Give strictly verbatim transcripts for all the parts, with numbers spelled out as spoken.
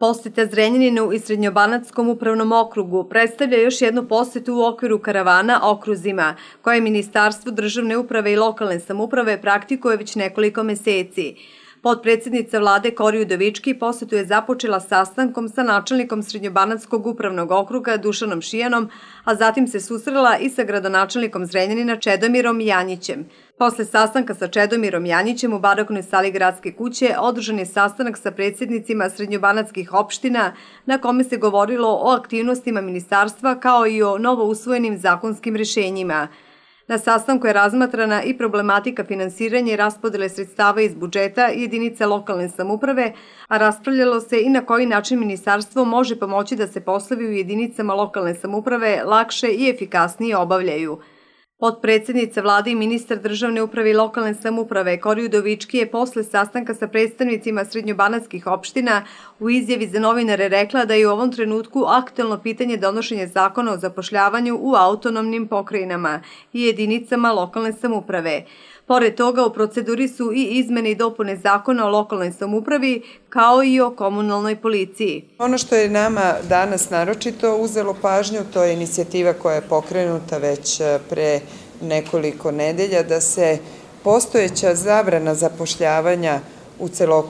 Poseta Zrenjaninu i Srednjobanatskom upravnom okrugu predstavlja još jednu posetu u okviru karavana okruzima, koje Ministarstvo državne uprave i lokalne samouprave praktikuje već nekoliko meseci. Potpredsednica vlade Kori Udovički posetu je započela sastankom sa načelnikom Srednjobanatskog upravnog okruga Dušanom Šijanom, a zatim se susrela i sa gradonačelnikom Zrenjanina Čedomirom Janjićem. Posle sastanka sa Čedomirom Janjićem u baroknoj sali Gradske kuće održan je sastanak sa predsjednicima srednjobanatskih opština na kome se govorilo o aktivnostima ministarstva kao i o novo usvojenim zakonskim rešenjima. Na sastanku je razmatrana i problematika finansiranja i raspodele sredstava iz budžeta jedinica lokalne samouprave, a raspravljalo se i na koji način ministarstvo može pomoći da se poslovi u jedinicama lokalne samouprave lakše i efikasnije obavljaju. Potpredsednica vlade i ministar državne uprave i lokalne samouprave Kori Udovički je posle sastanka sa predstavnicima srednjobanatskih opština u izjavi za novinare rekla da je u ovom trenutku aktuelno pitanje donošenja zakona o zapošljavanju u autonomnim pokrajinama i jedinicama lokalne samouprave. Pored toga, u proceduri su i izmene i dopune zakona o lokalnoj samoupravi, kao i o komunalnoj policiji. Ono što je nama danas naročito uzelo pažnju, to je inicijativa koja je pokrenuta već pre nekoliko nedelja, da se postojeća zabrana zapošljavanja u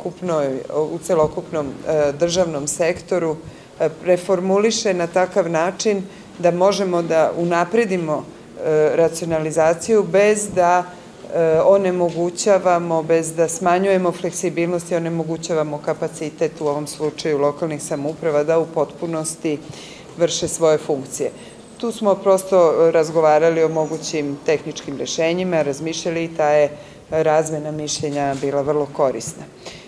celokupnom državnom sektoru preformuliše na takav način da možemo da unapredimo racionalizaciju bez da onemogućavamo, bez da smanjujemo fleksibilnost i onemogućavamo kapacitet u ovom slučaju lokalnih samouprava da u potpunosti vrše svoje funkcije. Tu smo prosto razgovarali o mogućim tehničkim rešenjima, razmišljali i ta je razmena mišljenja bila vrlo korisna.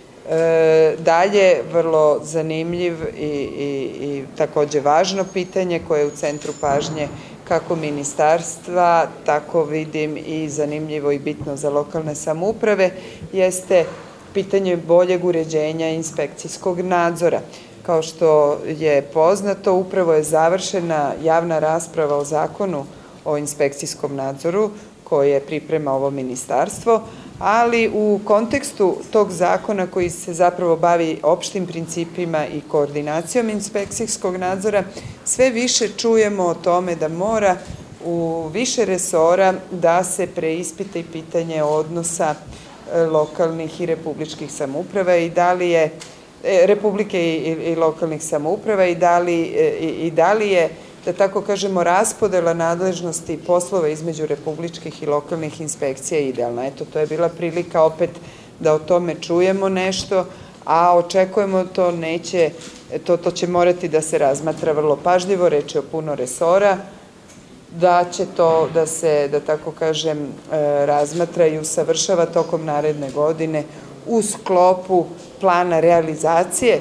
Dalje, vrlo zanimljiv i takođe važno pitanje koje je u centru pažnje kako ministarstva, tako vidim i zanimljivo i bitno za lokalne samouprave, jeste pitanje boljeg uređenja inspekcijskog nadzora. Kao što je poznato, upravo je završena javna rasprava o zakonu o inspekcijskom nadzoru koje priprema ovo ministarstvo, ali u kontekstu tog zakona koji se zapravo bavi opštim principima i koordinacijom inspekcijskog nadzora, sve više čujemo o tome da mora u više resora da se preispita i pitanje odnosa lokalnih i republičkih samouprava i da li je republike i lokalnih samouprava i da li je, da tako kažemo, raspodela nadležnosti poslova između republičkih i lokalnih inspekcija idealna. Eto, to je bila prilika opet da o tome čujemo nešto, a očekujemo to neće, to će morati da se razmatra vrlo pažljivo, reč je o puno resora, da će to da se, da tako kažem, razmatra i usavršava tokom naredne godine u sklopu plana realizacije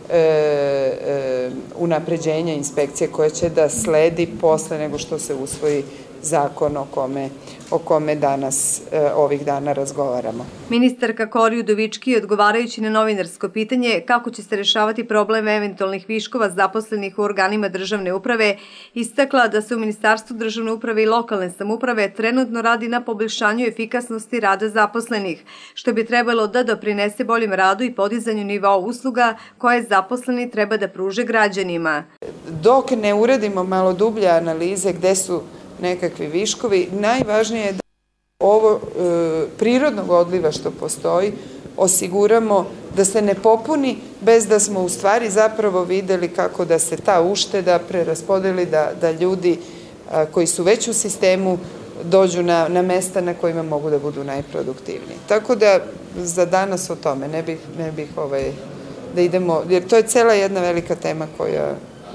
unapređenja inspekcije koja će da sledi posle nego što se usvoji zakon o kome danas ovih dana razgovaramo. Ministarka Kori Udovički, odgovarajući na novinarsko pitanje kako će se rešavati problem eventualnih viškova zaposlenih u organima državne uprave, istakla da se u Ministarstvu državne uprave i lokalne samouprave trenutno radi na poboljšanju efikasnosti rada zaposlenih, što bi trebalo da doprinese boljem radu i podizanju nivoa usluga koje zaposleni treba da pruže građanima. Dok ne uradimo malo dublje analize gde su nekakvi viškovi, najvažnije je da ovo prirodnog odliva što postoji osiguramo da se ne popuni bez da smo u stvari zapravo videli kako da se ta ušteda preraspodeli, da ljudi koji su već u sistemu dođu na mesta na kojima mogu da budu najproduktivniji. Tako da za danas o tome ne bih da idemo, jer to je cela jedna velika tema koja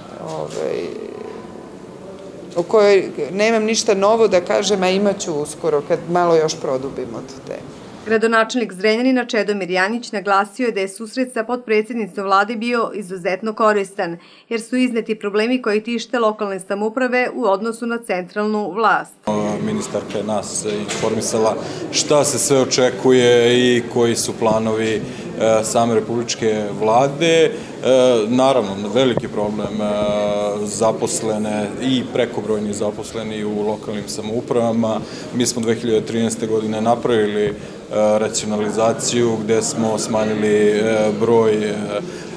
o kojoj nemam ništa novo da kažem, a imaću uskoro kad malo još produbimo tu temu. Gradonačelnik Zrenjanina Čedomir Janjić naglasio je da je susret sa potpredsednicom vlade bio izuzetno koristan, jer su izneti problemi koji tište lokalne samouprave u odnosu na centralnu vlast. Ministarka je nas informisala šta se sve očekuje i koji su planovi same republičke vlade. Naravno, veliki problem zaposlene i prekobrojni zaposleni u lokalnim samoupravama. Mi smo dve hiljade trinaeste. godine napravili racionalizaciju gde smo smanjili broj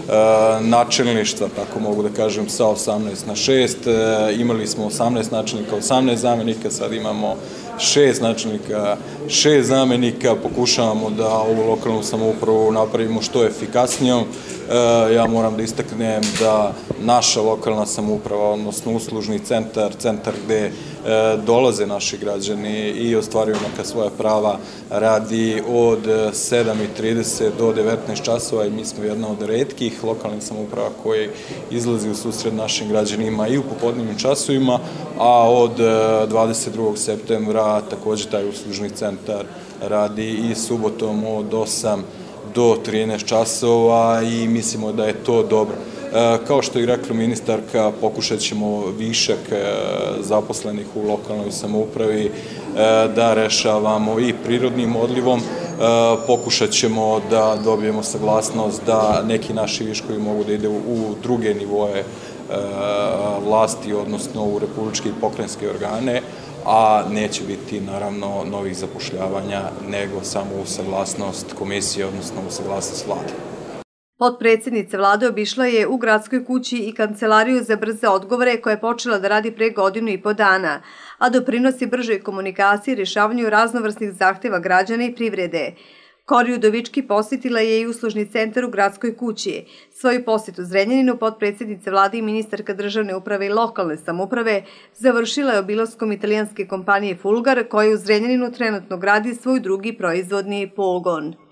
načelništva, tako mogu da kažem, sa osamnaest na šest. Imali smo osamnaest načelnika, osamnaest zamenika, sad imamo šest načelnika, šest zamenika, pokušavamo da ovu lokalnu samoupravu napravimo što efikasnijom. Ja moram da istaknem da naša lokalna samouprava, odnosno uslužni centar, centar gde dolaze naši građani i ostvaruju neka svoja prava, radi od sedam i trideset do devetnaest časova i mi smo jedna od retkih lokalnih samouprava koji izlazi u susret našim građanima i u popodnevnim časovima, a od dvadeset drugog septembra takođe taj uslužni centar radi i subotom od osam do trinaest časova i mislimo da je to dobro. Kao što je rekla ministarka, pokušat ćemo višak zaposlenih u lokalnoj samoupravi da rešavamo i prirodnim odlivom. Pokušat ćemo da dobijemo saglasnost da neki naši viškovi mogu da ide u druge nivoje vlasti, odnosno u republičke i pokrajinske organe, a neće biti naravno novih zapošljavanja, nego samo u saglasnost komisije, odnosno u saglasnost vlade. Potpredsednica vlade obišla je u gradskoj kući i kancelariju za brze odgovore koja je počela da radi pre godinu i po dana, a doprinosi bržoj komunikaciji i rešavanju raznovrsnih zahteva građana i privrede. Kori Udovički posjetila je i uslužni centar u gradskoj kući. Svoju posjetu Zrenjaninu potpredsednica vlade i ministarka državne uprave i lokalne samouprave završila je obilaskom italijanske kompanije Fulgar koja u Zrenjaninu trenutno gradi svoj drugi proizvodni pogon.